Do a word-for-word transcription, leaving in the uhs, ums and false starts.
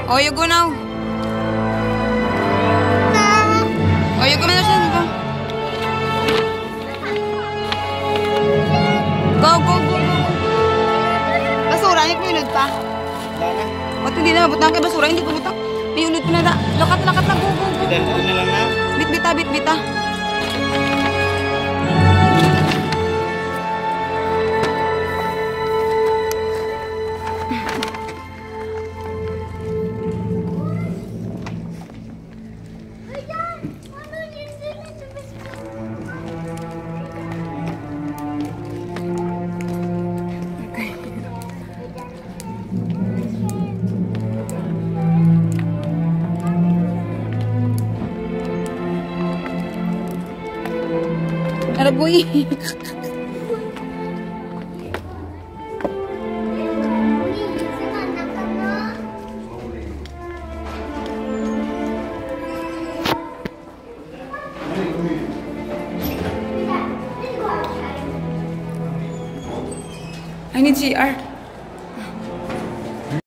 Oh, you go now. Oh, you go na siya. Go. Go, go, go, go. Basura, hindi pinunod pa. Wala na. O, hindi na. Butang kay basura, hindi pinunod. Pinunod ko na da. Lakat, lakat na. Go, go, go. Bidal na lang na. Bit-bita, bit-bita. Araboy. I need C R.